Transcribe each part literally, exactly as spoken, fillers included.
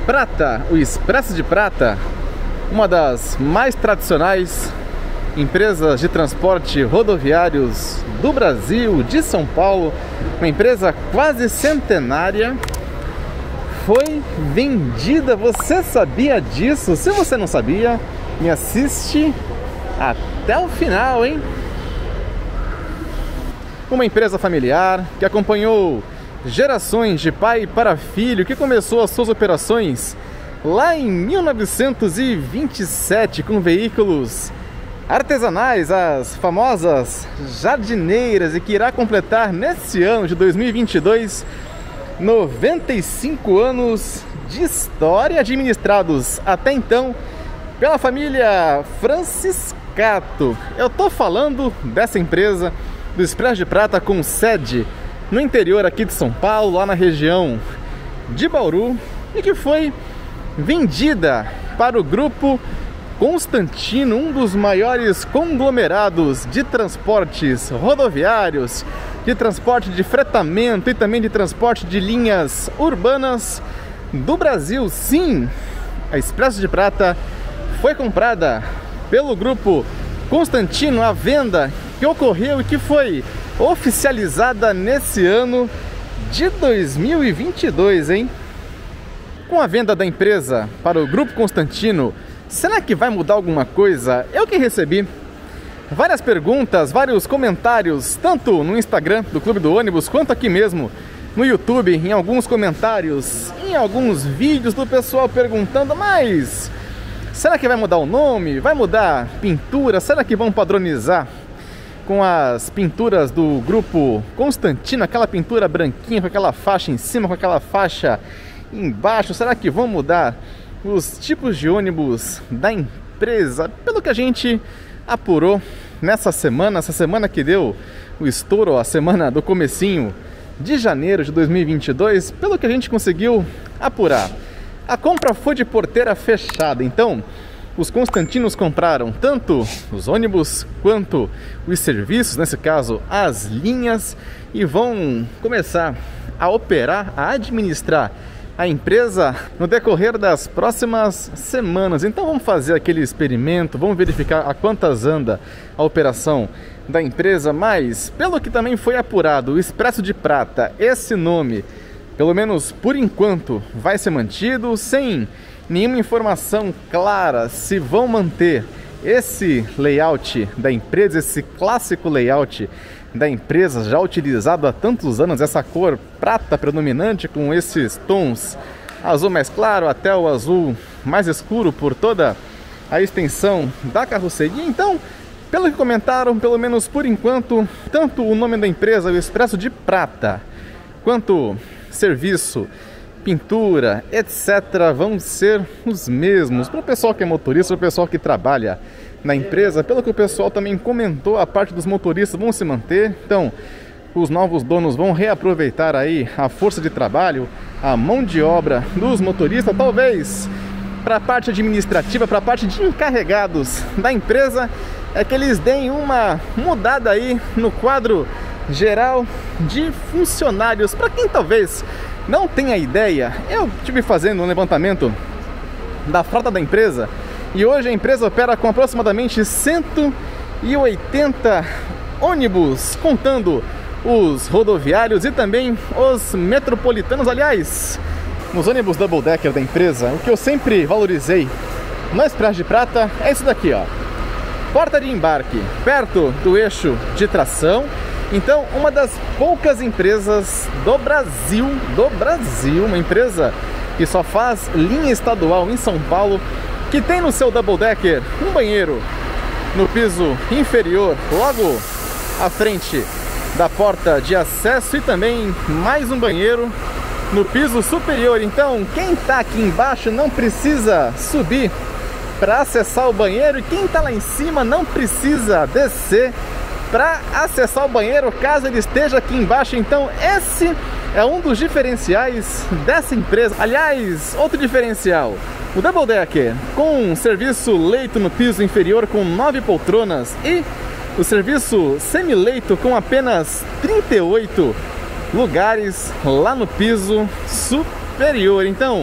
Prata, o Expresso de Prata, uma das mais tradicionais empresas de transporte rodoviários do Brasil, de São Paulo, uma empresa quase centenária, foi vendida. Você sabia disso? Se você não sabia, me assiste até o final, hein? Uma empresa familiar que acompanhou gerações de pai para filho, que começou as suas operações lá em mil novecentos e vinte e sete com veículos artesanais, as famosas jardineiras, e que irá completar nesse ano de dois mil e vinte e dois noventa e cinco anos de história, administrados até então pela família Franciscato. Eu tô falando dessa empresa do Expresso de Prata, com sede no interior aqui de São Paulo, lá na região de Bauru, e que foi vendida para o Grupo Constantino, um dos maiores conglomerados de transportes rodoviários, de transporte de fretamento e também de transporte de linhas urbanas do Brasil. Sim, a Expresso de Prata foi comprada pelo Grupo Constantino, a venda que ocorreu e que foi oficializada nesse ano de dois mil e vinte e dois, hein? Com a venda da empresa para o Grupo Constantino, será que vai mudar alguma coisa? Eu que recebi várias perguntas, vários comentários, tanto no Instagram do Clube do Ônibus, quanto aqui mesmo no YouTube, em alguns comentários, em alguns vídeos do pessoal perguntando: mas será que vai mudar o nome? Vai mudar pintura? Será que vão padronizar com as pinturas do Grupo Constantino, aquela pintura branquinha com aquela faixa em cima, com aquela faixa embaixo? Será que vão mudar os tipos de ônibus da empresa? Pelo que a gente apurou nessa semana, essa semana que deu o estouro, a semana do comecinho de janeiro de dois mil e vinte e dois, pelo que a gente conseguiu apurar, a compra foi de porteira fechada. Então, os Constantinos compraram tanto os ônibus quanto os serviços, nesse caso as linhas, e vão começar a operar, a administrar a empresa no decorrer das próximas semanas. Então vamos fazer aquele experimento, vamos verificar a quantas anda a operação da empresa. Mas, pelo que também foi apurado, o Expresso de Prata, esse nome, pelo menos por enquanto, vai ser mantido, sem nenhuma informação clara se vão manter esse layout da empresa, esse clássico layout da empresa, já utilizado há tantos anos, essa cor prata predominante com esses tons azul mais claro até o azul mais escuro por toda a extensão da carroceria. Então, pelo que comentaram, pelo menos por enquanto, tanto o nome da empresa, o Expresso de Prata, quanto serviço, pintura, etcétera, vão ser os mesmos. Para o pessoal que é motorista, para o pessoal que trabalha na empresa, pelo que o pessoal também comentou, a parte dos motoristas vão se manter. Então, os novos donos vão reaproveitar aí a força de trabalho, a mão de obra dos motoristas. Talvez para a parte administrativa, para a parte de encarregados da empresa, é que eles deem uma mudada aí no quadro geral de funcionários. Para quem talvez não tenha ideia, eu estive fazendo um levantamento da frota da empresa e hoje a empresa opera com aproximadamente cento e oitenta ônibus, contando os rodoviários e também os metropolitanos. Aliás, nos ônibus double decker da empresa, o que eu sempre valorizei no Expresso de Prata é isso daqui, ó: porta de embarque perto do eixo de tração. Então, uma das poucas empresas do Brasil, do Brasil, uma empresa que só faz linha estadual em São Paulo, que tem no seu double decker um banheiro no piso inferior, logo à frente da porta de acesso, e também mais um banheiro no piso superior. Então, quem está aqui embaixo não precisa subir para acessar o banheiro, e quem está lá em cima não precisa descer para acessar o banheiro, caso ele esteja aqui embaixo. Então, esse é um dos diferenciais dessa empresa. Aliás, outro diferencial, o double decker com um serviço leito no piso inferior com nove poltronas, e o serviço semileito com apenas trinta e oito lugares lá no piso superior. Então,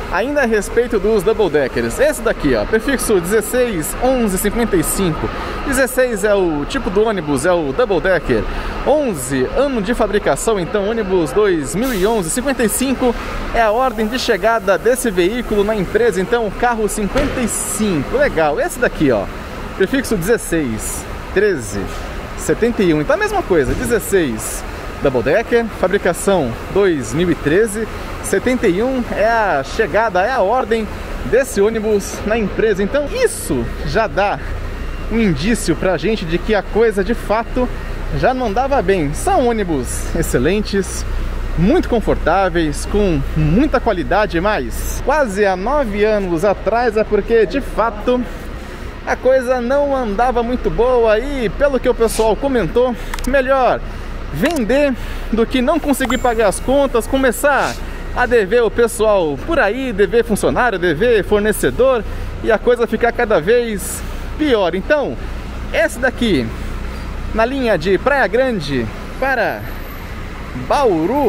ainda a respeito dos double deckers. Esse daqui, ó, prefixo dezesseis onze cinquenta e cinco. dezesseis é o tipo do ônibus, é o double decker. onze, ano de fabricação, então ônibus dois mil e onze. cinquenta e cinco é a ordem de chegada desse veículo na empresa, então carro cinquenta e cinco. Legal. Esse daqui, ó, prefixo dezesseis, treze, setenta e um. Então a mesma coisa, dezesseis double decker, fabricação dois mil e treze, setenta e um é a chegada, é a ordem desse ônibus na empresa. Então isso já dá um indício pra gente de que a coisa de fato já não andava bem. São ônibus excelentes, muito confortáveis, com muita qualidade, mas quase há nove anos atrás é porque de fato a coisa não andava muito boa e, pelo que o pessoal comentou, melhor vender do que não conseguir pagar as contas, começar a dever o pessoal por aí, dever funcionário, dever fornecedor e a coisa ficar cada vez pior. Então, esse daqui, na linha de Praia Grande para Bauru,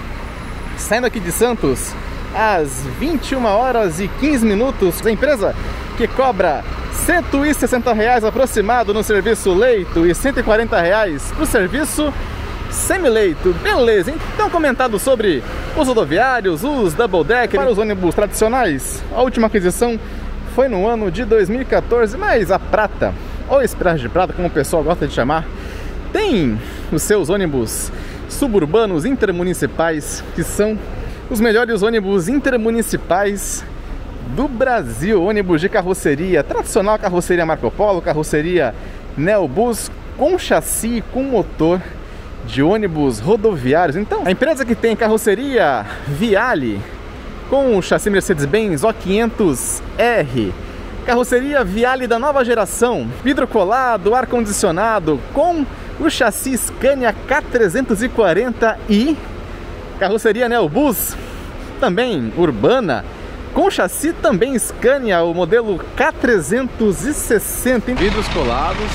saindo aqui de Santos às vinte e uma horas e quinze minutos, a empresa que cobra cento e sessenta reais aproximado no serviço leito e cento e quarenta reais para o serviço semileito. Beleza, então comentado sobre os rodoviários, os double decker para os ônibus tradicionais. A última aquisição foi no ano de dois mil e quatorze, mas a Prata, ou Expresso de Prata, como o pessoal gosta de chamar, tem os seus ônibus suburbanos intermunicipais, que são os melhores ônibus intermunicipais do Brasil. Ônibus de carroceria tradicional, carroceria Marco Polo, carroceria Neobus, com chassi e com motor de ônibus rodoviários. Então, a empresa que tem carroceria Viale com o chassi Mercedes-Benz O quinhentos R, carroceria Viale da nova geração, vidro colado, ar-condicionado, com o chassi Scania K trezentos e quarenta e carroceria Neobus, também urbana, com chassi também Scania, o modelo K trezentos e sessenta, vidros colados,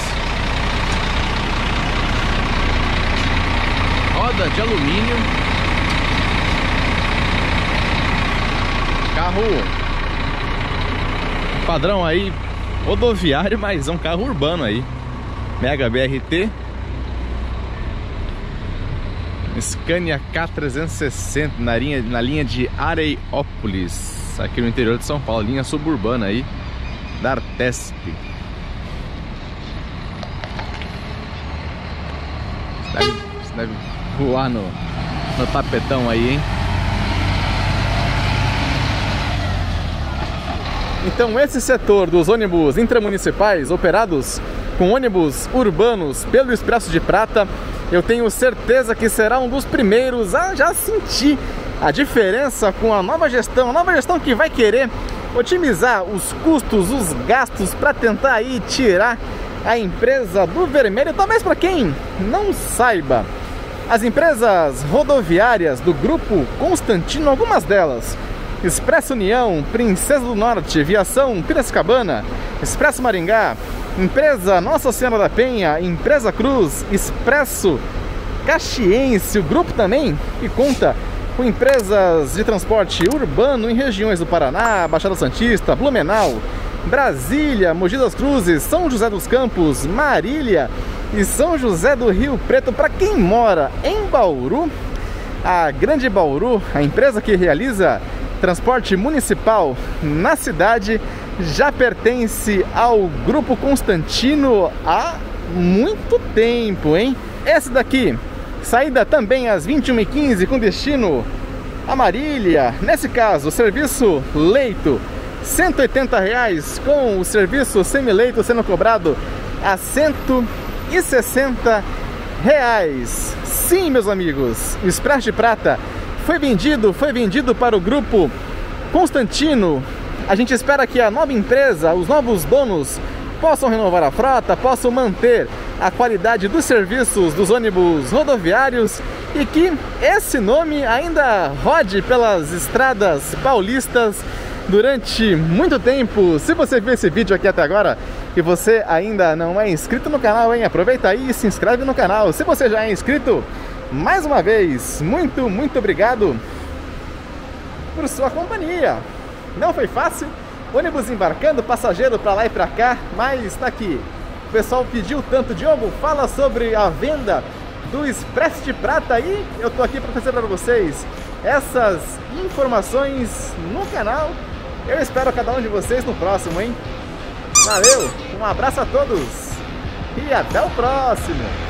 roda de alumínio, carro padrão aí, rodoviário, mas é um carro urbano aí, Mega B R T, Scania K trezentos e sessenta na linha, na linha de Areiópolis, aqui no interior de São Paulo, linha suburbana aí da Artesp. Deve, deve voar no, no tapetão aí, hein? Então esse setor dos ônibus intramunicipais operados com ônibus urbanos pelo Expresso de Prata, eu tenho certeza que será um dos primeiros a já sentir a diferença com a nova gestão, a nova gestão que vai querer otimizar os custos, os gastos para tentar aí tirar a empresa do vermelho. Talvez para quem não saiba, as empresas rodoviárias do Grupo Constantino, algumas delas, Expresso União, Princesa do Norte, Viação Piracicabana, Expresso Maringá, Empresa Nossa Senhora da Penha, Empresa Cruz, Expresso Caxiense, o grupo também que conta com empresas de transporte urbano em regiões do Paraná, Baixada Santista, Blumenau, Brasília, Mogi das Cruzes, São José dos Campos, Marília e São José do Rio Preto. Para quem mora em Bauru, a Grande Bauru, a empresa que realiza transporte municipal na cidade, já pertence ao Grupo Constantino há muito tempo, hein? Esse daqui, saída também às vinte e uma e quinze com destino a Marília. Nesse caso, serviço leito, cento e oitenta reais, com o serviço semileito sendo cobrado a cento e sessenta reais. Sim, meus amigos, o Expresso de Prata foi vendido, foi vendido para o Grupo Constantino. A gente espera que a nova empresa, os novos donos, possam renovar a frota, possam manter a qualidade dos serviços dos ônibus rodoviários e que esse nome ainda rode pelas estradas paulistas durante muito tempo. Se você viu esse vídeo aqui até agora e você ainda não é inscrito no canal, hein, aproveita aí e se inscreve no canal. Se você já é inscrito, mais uma vez, muito, muito obrigado por sua companhia. Não foi fácil, ônibus embarcando, passageiro pra lá e pra cá, mas tá aqui. O pessoal pediu tanto, Diogo, fala sobre a venda do Expresso de Prata e eu tô aqui para trazer para vocês essas informações no canal. Eu espero cada um de vocês no próximo, hein? Valeu, um abraço a todos e até o próximo!